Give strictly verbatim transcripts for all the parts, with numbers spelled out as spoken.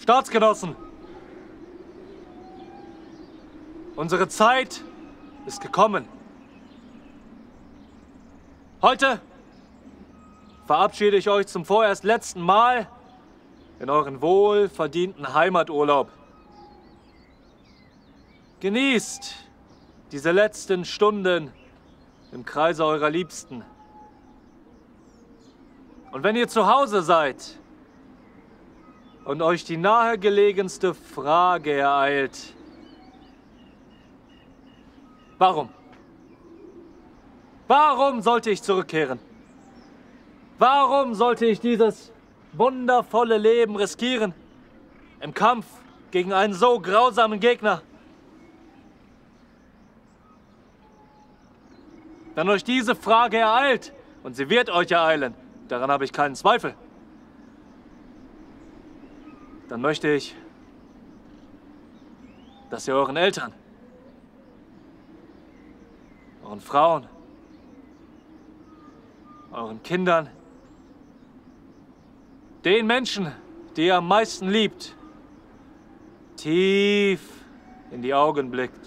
Staatsgenossen, unsere Zeit ist gekommen. Heute verabschiede ich euch zum vorerst letzten Mal in euren wohlverdienten Heimaturlaub. Genießt diese letzten Stunden im Kreise eurer Liebsten. Und wenn ihr zu Hause seid und euch die nahegelegenste Frage ereilt: Warum? Warum sollte ich zurückkehren? Warum sollte ich dieses wundervolle Leben riskieren im Kampf gegen einen so grausamen Gegner? Wenn euch diese Frage ereilt, und sie wird euch ereilen, daran habe ich keinen Zweifel, dann möchte ich, dass ihr euren Eltern, euren Frauen, euren Kindern, den Menschen, die ihr am meisten liebt, tief in die Augen blickt.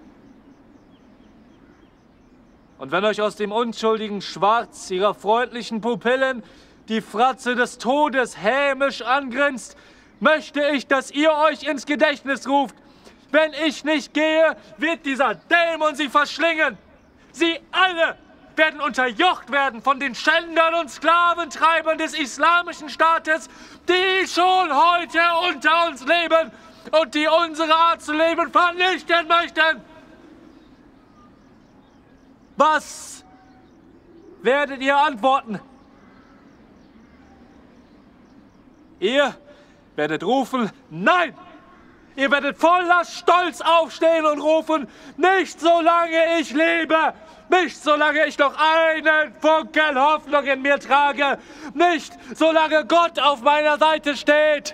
Und wenn euch aus dem unschuldigen Schwarz ihrer freundlichen Pupillen die Fratze des Todes hämisch angrinst, möchte ich, dass ihr euch ins Gedächtnis ruft: Wenn ich nicht gehe, wird dieser Dämon sie verschlingen. Sie alle werden unterjocht werden von den Schändern und Sklaventreibern des islamischen Staates, die schon heute unter uns leben und die unsere Art zu leben vernichten möchten. Was werdet ihr antworten? Ihr werdet rufen: Nein! Ihr werdet voller Stolz aufstehen und rufen: Nicht solange ich lebe! Nicht solange ich noch einen Funken Hoffnung in mir trage! Nicht solange Gott auf meiner Seite steht!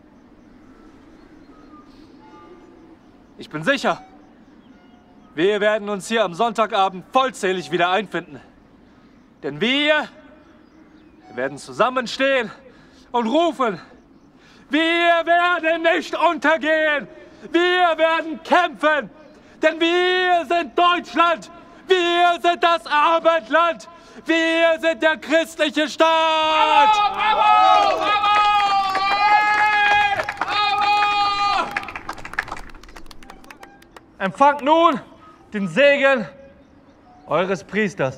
Ich bin sicher, wir werden uns hier am Sonntagabend vollzählig wieder einfinden. Denn wir werden zusammenstehen und rufen: Wir werden nicht untergehen! Wir werden kämpfen! Denn wir sind Deutschland! Wir sind das Abendland! Wir sind der christliche Staat! Bravo, bravo, bravo! Empfangt nun den Segen eures Priesters.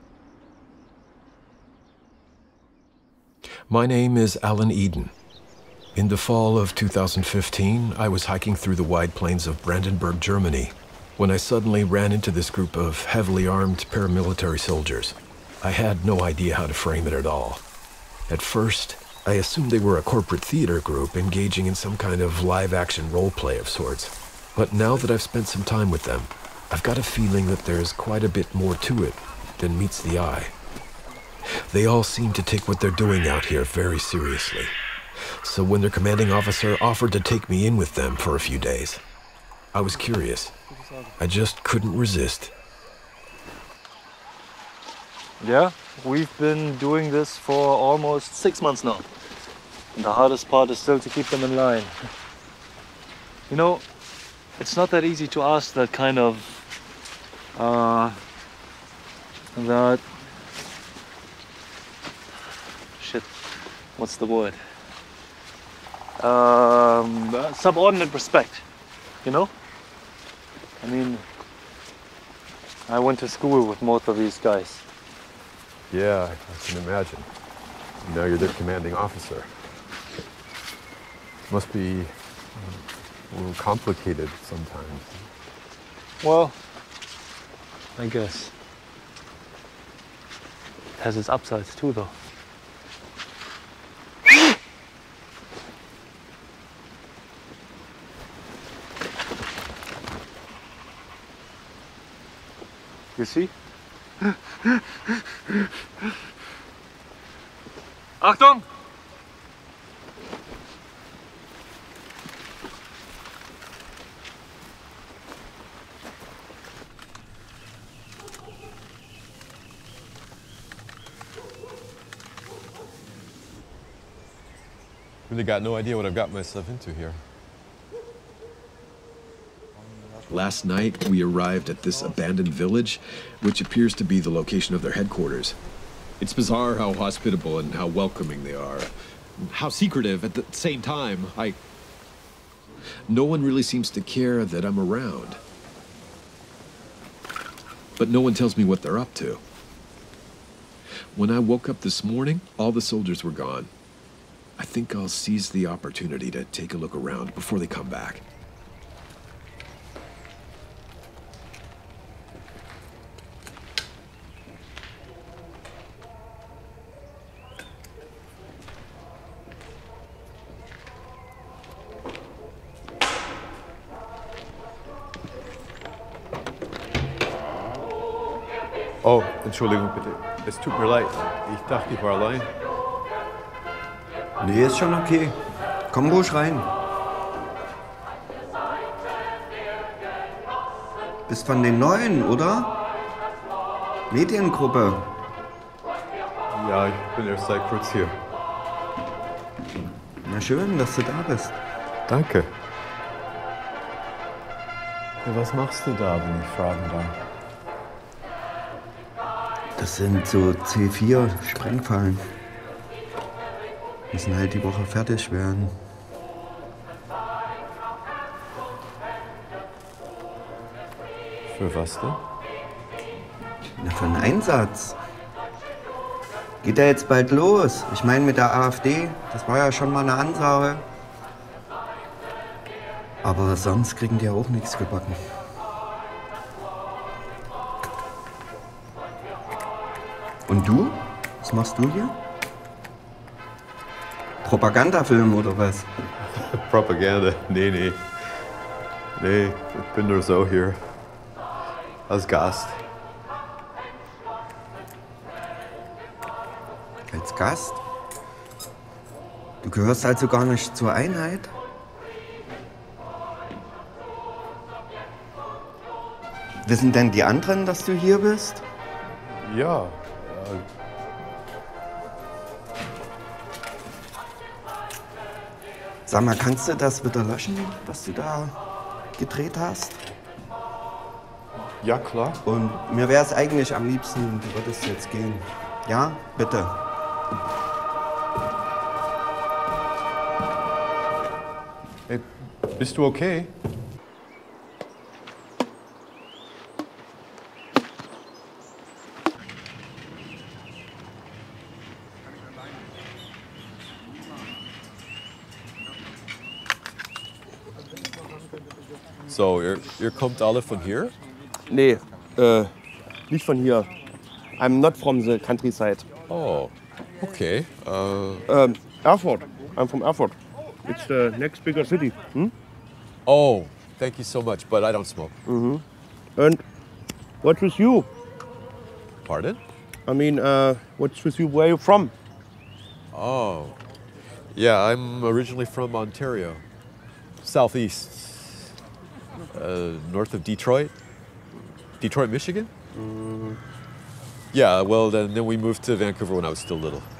My name is Alan Eden. In the fall of two thousand fifteen, I was hiking through the wide plains of Brandenburg, Germany, when I suddenly ran into this group of heavily armed paramilitary soldiers. I had no idea how to frame it at all. At first, I assumed they were a corporate theater group engaging in some kind of live-action role-play of sorts. But now that I've spent some time with them, I've got a feeling that there's quite a bit more to it than meets the eye. They all seem to take what they're doing out here very seriously. So when their commanding officer offered to take me in with them for a few days, I was curious. I just couldn't resist. Yeah, we've been doing this for almost six months now. And the hardest part is still to keep them in line. You know, it's not that easy to ask that kind of, uh, that, shit, what's the word? Um, subordinate respect, you know? I mean, I went to school with most of these guys. Yeah, I can imagine. Now you're their commanding officer. Must be a little complicated sometimes. Well, I guess. It has its upsides too, though. You see? Achtung! Really got no idea what I've got myself into here. Last night, we arrived at this abandoned village, which appears to be the location of their headquarters. It's bizarre how hospitable and how welcoming they are. How secretive at the same time. I... No one really seems to care that I'm around. But no one tells me what they're up to. When I woke up this morning, all the soldiers were gone. I think I'll seize the opportunity to take a look around before they come back. Oh, Entschuldigung bitte. Es tut mir leid. Ich dachte, ich war allein. Nee, ist schon okay. Komm ruhig rein. Bist von den Neuen, oder? Mediengruppe. Ja, ich bin erst seit kurz hier. Na schön, dass du da bist. Danke. Ja, was machst du da, wenn ich fragen darf? Das sind so C vier Sprengfallen. Müssen halt die Woche fertig werden. Für was denn? Na, für einen Einsatz. Geht ja jetzt bald los. Ich meine mit der AfD, das war ja schon mal eine Ansage. Aber sonst kriegen die ja auch nichts gebacken. Und du? Was machst du hier? Propagandafilm oder was? Propaganda? Nee, nee. Nee, ich bin nur so hier. Als Gast. Als Gast? Du gehörst also gar nicht zur Einheit? Wissen denn die anderen, dass du hier bist? Ja. Sag mal, kannst du das wieder löschen, was du da gedreht hast? Ja, klar. Und mir wäre es eigentlich am liebsten, du würdest jetzt gehen. Ja, bitte. Hey, bist du okay? So, ihr, ihr kommt alle von hier? Nee, äh, nicht von hier. I'm not from the countryside. Oh, okay. Uh, Ähm, Erfurt. I'm from Erfurt. It's the next bigger city. Hm? oh, thank you so much, but I don't smoke. And what's with you? Pardon? I mean, uh, what's with you? Where are you from? Oh, yeah, I'm originally from Ontario, southeast, uh, north of Detroit. Detroit, Michigan? Mm. Yeah, well, then, then we moved to Vancouver when I was still little.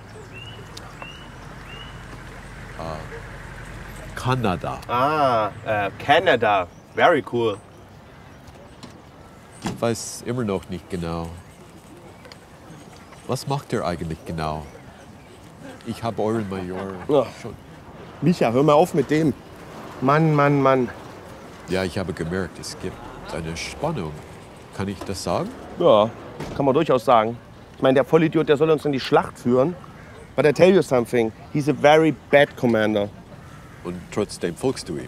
Uh, Kanada. Ah, uh, Canada. Very cool. Ich weiß immer noch nicht genau. Was macht ihr eigentlich genau? Ich habe euren Major Ja. schon. Micha, hör mal auf mit dem. Mann, Mann, Mann. Ja, ich habe gemerkt, es gibt eine Spannung. Kann ich das sagen? Ja, kann man durchaus sagen. Ich meine, der Vollidiot, der soll uns in die Schlacht führen. But I tell you something, he's a very bad commander. Und trotzdem folgst du ihm.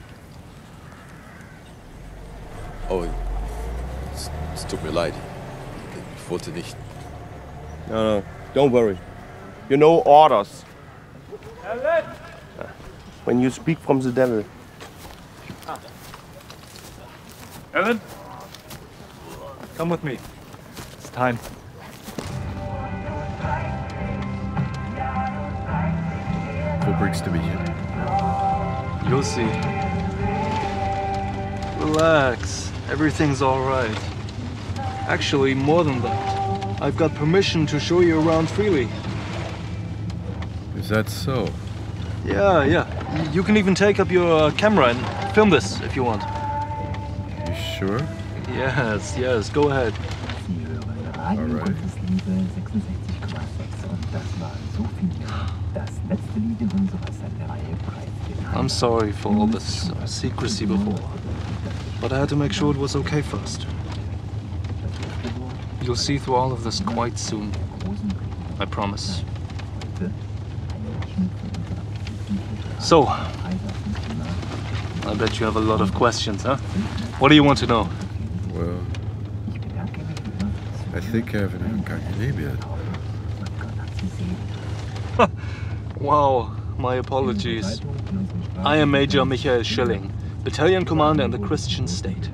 Oh, es, es tut mir leid. Ich wollte nicht. No, no, don't worry. You know orders. When you speak from the devil. Ellen? Come with me. It's time. Wo bringst du mich hin? You'll see. Relax. Everything's all right. Actually, more than that. I've got permission to show you around freely. Is that so? Yeah, yeah. You can even take up your camera and film this if you want. You sure? Yes, yes, go ahead. All right. I'm sorry for all this uh, secrecy before, but I had to make sure it was okay first. You'll see through all of this quite soon. I promise. So, I bet you have a lot of questions, huh? What do you want to know? Well, I think I haven't even got your name yet. Wow, my apologies. I am Major Michael Schilling, Battalion Commander in the Christian State.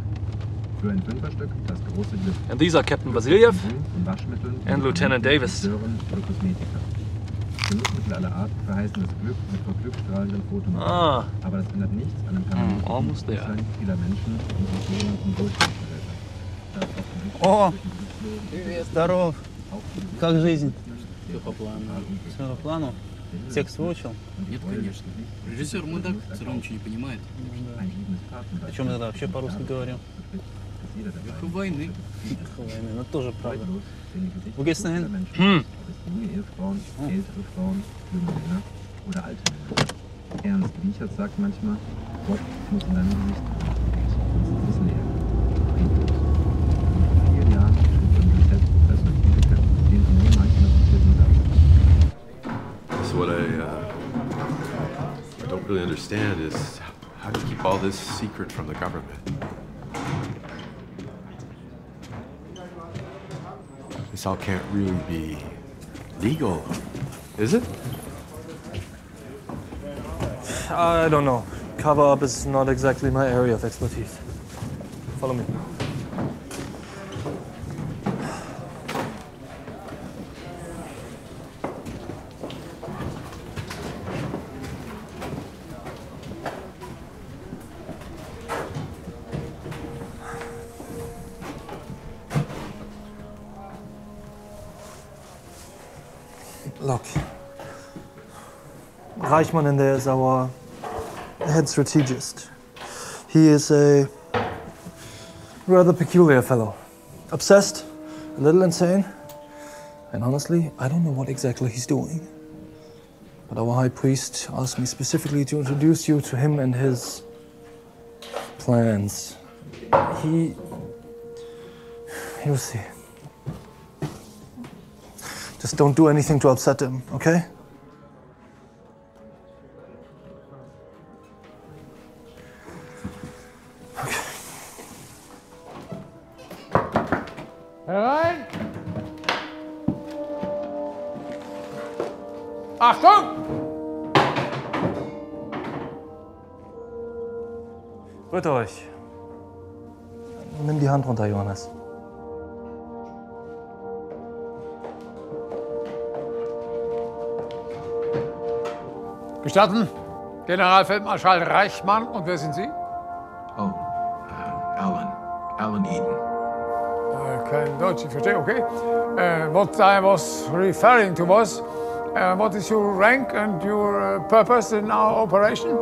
And these are Captain Vasilyev and Lieutenant Davis. Ah, mm, almost there. О, здоров. Как жизнь? Все по плану. Все по плану? Текст выучил? Нет, конечно. Режиссер мудак, все равно ничего не понимает. О чем тогда вообще по-русски говорил? Вверху войны. Вверху войны, ну тоже правда. Wo geht's denn hin? Hm. Ernst Wiechert sagt manchmal, Gott muss in deinem Gesicht das Leer. Vor vier Jahren schrieb unser Selbstprofessor Physiker den nur manchmal zitierten Satz. That's what I, uh, I don't really understand is how do you keep all this secret from the government? This all can't really be legal, is it? I don't know. Cover-up is not exactly my area of expertise. Follow me. Look, Reichmann in there is our head strategist. He is a rather peculiar fellow. Obsessed, a little insane, and honestly, I don't know what exactly he's doing. But our high priest asked me specifically to introduce you to him and his plans. He... You'll see. Just don't do anything to upset him, okay? Okay. Herein! Achtung! Rührt euch. Nimm die Hand runter, Johannes. Gestatten, Generalfeldmarschall Reichmann, und wer sind Sie? Oh, uh, Alan. Alan Eden. Äh, kein Deutsch, ich verstehe, okay. Uh, what I was referring to was, uh, what is your rank and your uh, purpose in our operation?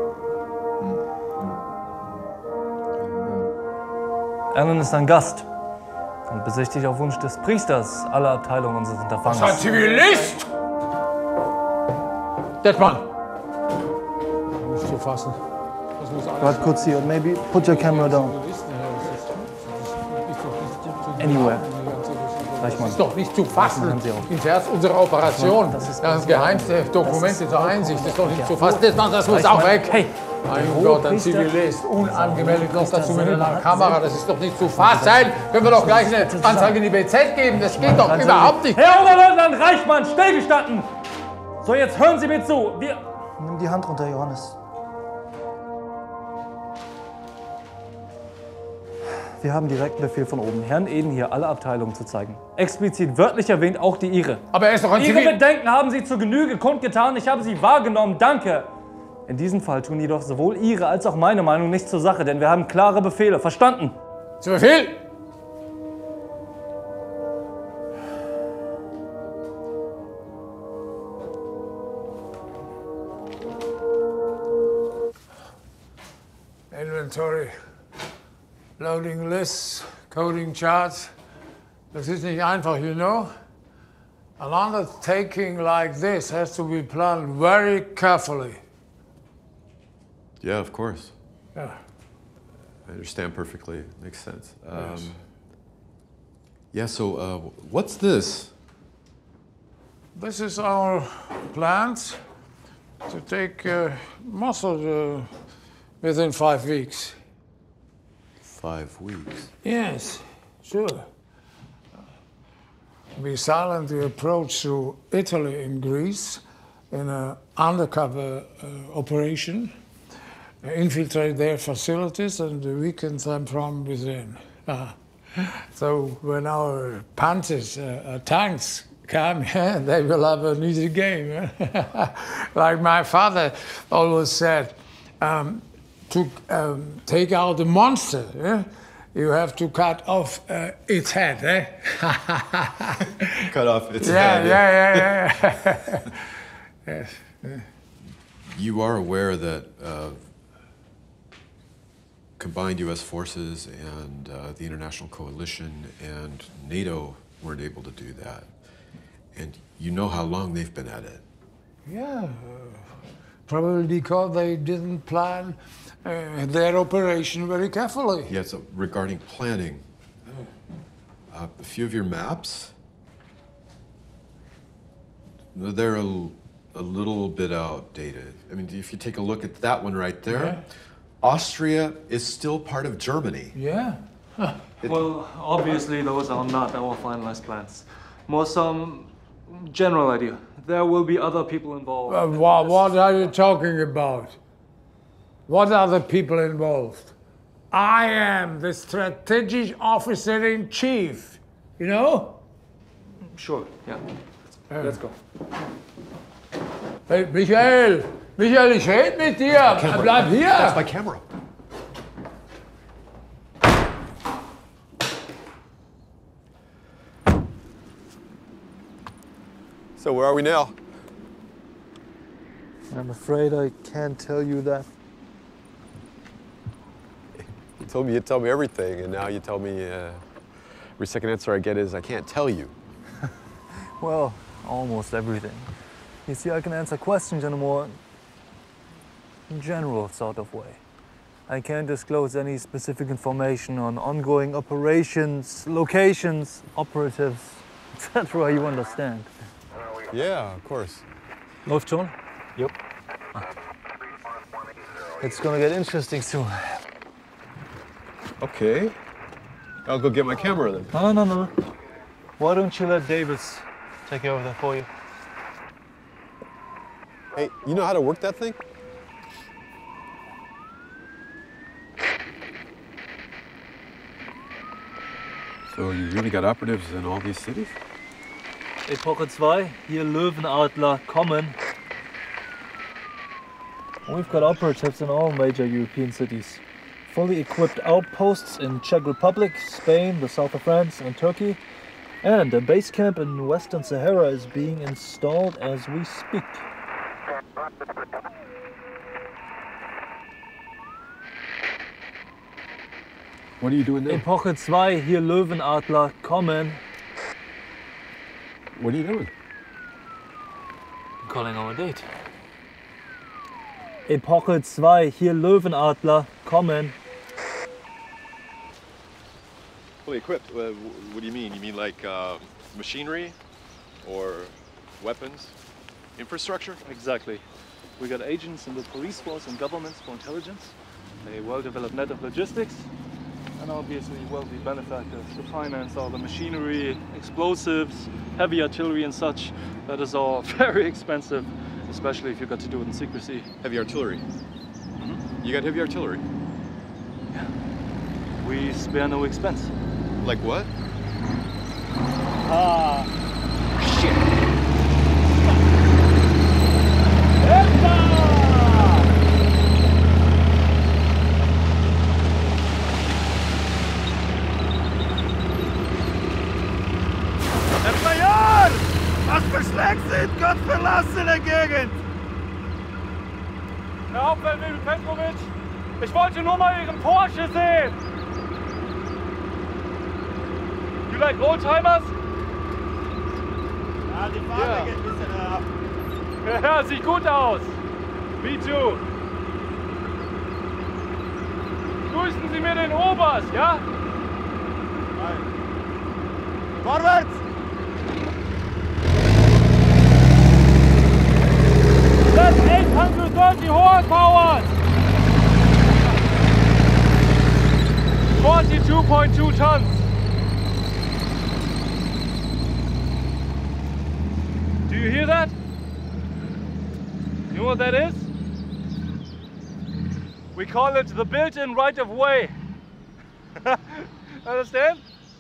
Alan ist ein Gast und besichtigt auf Wunsch des Priesters alle Abteilungen unseres Unterfangs. Das ist ein Zivilist! Detmann! Nicht zu fassen. Das muss alles Bleib kurz hier und maybe put your camera down. Anywhere. Das ist doch nicht zu fassen. Ins Herz unserer Operation. Das ist das geheimste Dokumente zur Einsicht. Das ist doch nicht zu fassen. Detmann, das muss auch weg. Hey! Mein Gott, ein Zivilist, unangemeldet, noch dazu mit einer Kamera, das ist doch nicht zu fassen. Können wir doch gleich eine Anzeige in die B Z geben, das geht doch überhaupt nicht. Herr Oberleutnant Reichmann, stillgestanden! So, jetzt hören Sie mir zu. Wir... Nimm die Hand runter, Johannes. Wir haben direkten Befehl von oben, Herrn Eden hier alle Abteilungen zu zeigen. Explizit wörtlich erwähnt auch die Ihre. Aber er ist doch ein Zivil... Ihre Bedenken haben Sie zur Genüge kundgetan, ich habe sie wahrgenommen, danke. In diesem Fall tun jedoch sowohl Ihre als auch meine Meinung nichts zur Sache, denn wir haben klare Befehle. Verstanden? Zu Befehl! inventory, loading lists, coding charts. Das ist nicht einfach, you know? An undertaking like this has to be planned very carefully. Yeah, of course. Yeah. I understand perfectly. It makes sense. Um, Yes. Yeah, so uh, what's this? This is our plans to take uh, muscle uh, within five weeks. Five weeks. Yes, sure. We silently approach through Italy and Greece in an undercover uh, operation, uh, infiltrate their facilities and weaken them from within. Uh, so when our panzers, uh, uh, tanks come, yeah, they will have an easy game. Yeah? Like my father always said, um, to um, take out the monster, yeah? You have to cut off uh, its head, eh? Cut off its yeah, head. Yeah, yeah, yeah, yes. Yeah. You are aware that uh, combined U S forces and uh, the international coalition and NATO weren't able to do that. And you know how long they've been at it. Yeah, uh, probably because they didn't plan uh, their operation very carefully. Yeah, so regarding planning, uh, a few of your maps, they're a, a little bit outdated. I mean, if you take a look at that one right there, Yeah. Austria is still part of Germany. Yeah. Huh. Well, obviously those are not our finalized plans. More some general idea. There will be other people involved. Uh, what, what are you talking about? What are the people involved? I am the strategic officer in chief, you know? Sure, yeah. Let's go. Hey, Michael! Michael, ich rede mit dir! Bleib hier! That's my camera. So where are we now? I'm afraid I can't tell you that. You told me you'd tell me everything, and now you tell me uh, every second answer I get is I can't tell you. Well, almost everything. You see, I can answer questions in a more general sort of way. I can't disclose any specific information on ongoing operations, locations, operatives, et cetera. You understand? Yeah, of course. Läuft schon? Yep. It's gonna get interesting soon. Okay. I'll go get my camera then. No, no, no. Why don't you let Davis take care of that for you? Hey, you know how to work that thing? So you really got operatives in all these cities? Epoche two, hier Löwenadler, kommen. We've got operatives in all major European cities. Fully equipped outposts in Czech Republic, Spain, the south of France and Turkey. And a base camp in Western Sahara is being installed as we speak. What are you doing now? Epoche two, hier Löwenadler, kommen. What are you doing? I'm calling our date. Epoche two, hier Löwenadler, kommen. Fully equipped? Uh, what do you mean? You mean like uh, machinery or weapons? Infrastructure? Exactly. We got agents in the police force and governments for intelligence, a well-developed net of logistics, and obviously wealthy benefactors to finance all the machinery, explosives, heavy artillery and such. That is all very expensive, especially if you got to do it in secrecy. Heavy artillery? Mm-hmm. You got heavy artillery? Yeah. We spare no expense. Like what? Ah. Shit! Herr Major! Was für Schläge sind gottverlassene Gegend! Herr Hauptfeldwebel Petrovic, Ich wollte nur mal Ihren Porsche sehen. You like Oldtimers? Ja, die Farbe Ja. geht ein bisschen ab. Ja, sieht gut aus. Me too. Grüßen Sie mir den Oberst, ja? Vorwärts! That's eight hundred thirty horsepower! forty-two point two tons. Do you hear that? You know what that is? We call it the built-in right of way. Understand?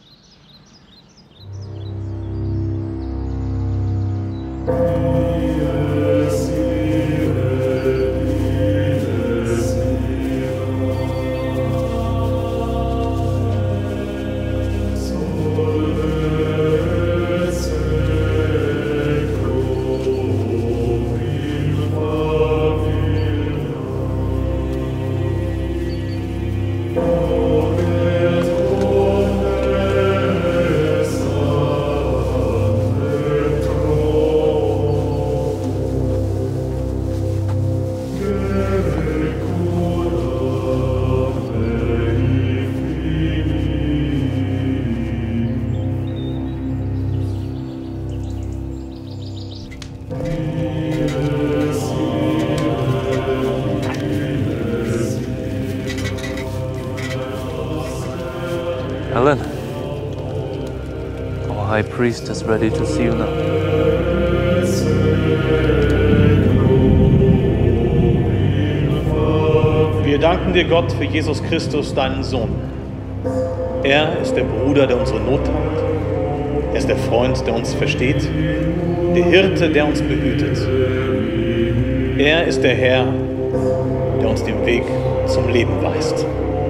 Helen, our high priest is ready to see you now. Wir danken dir, Gott, für Jesus Christus, deinen Sohn. Er ist der Bruder, der unsere Not teilt. Er ist der Freund, der uns versteht, der Hirte, der uns behütet. Er ist der Herr, der uns den Weg zum Leben weist.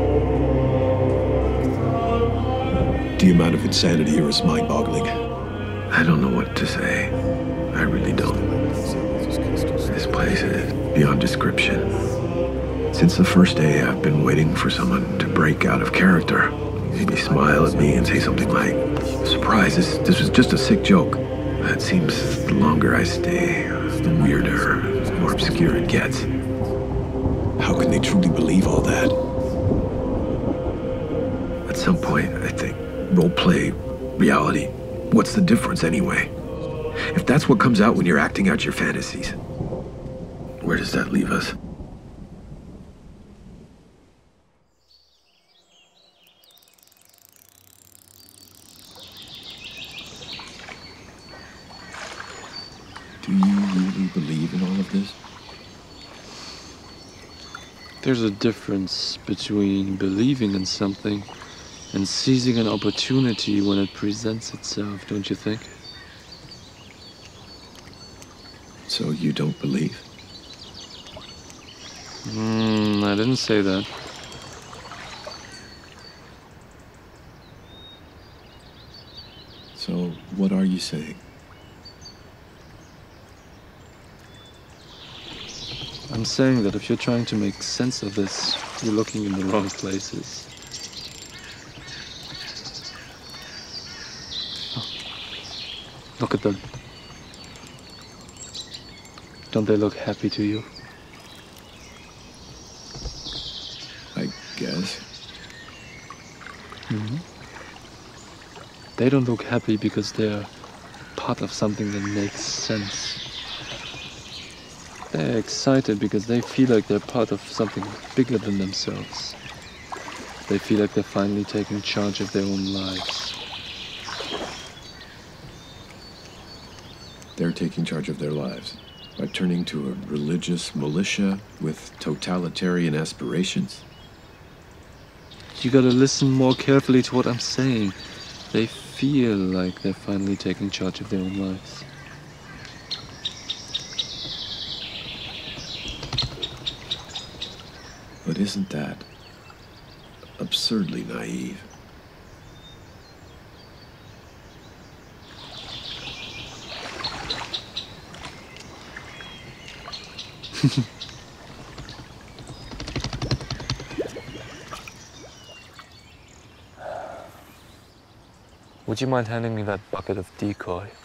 The amount of insanity here is mind-boggling. I don't know what to say. I really don't. This place is beyond description. Since the first day, I've been waiting for someone to break out of character. Maybe smile at me and say something like, surprise, this, this was just a sick joke. It seems the longer I stay, the weirder, the more obscure it gets. How can they truly believe all that? At some point, I think, role-play, reality, what's the difference anyway? If that's what comes out when you're acting out your fantasies, where does that leave us? Do you really believe in all of this? There's a difference between believing in something and seizing an opportunity when it presents itself, don't you think? So you don't believe? Hmm, I didn't say that. So what are you saying? I'm saying that if you're trying to make sense of this, you're looking in the wrong places. Look at them. Don't they look happy to you? I guess. Mm-hmm. They don't look happy because they're part of something that makes sense. They're excited because they feel like they're part of something bigger than themselves. They feel like they're finally taking charge of their own lives. They're taking charge of their lives by turning to a religious militia with totalitarian aspirations. You gotta listen more carefully to what I'm saying. They feel like they're finally taking charge of their own lives. But isn't that absurdly naive? Would you mind handing me that bucket of decoy?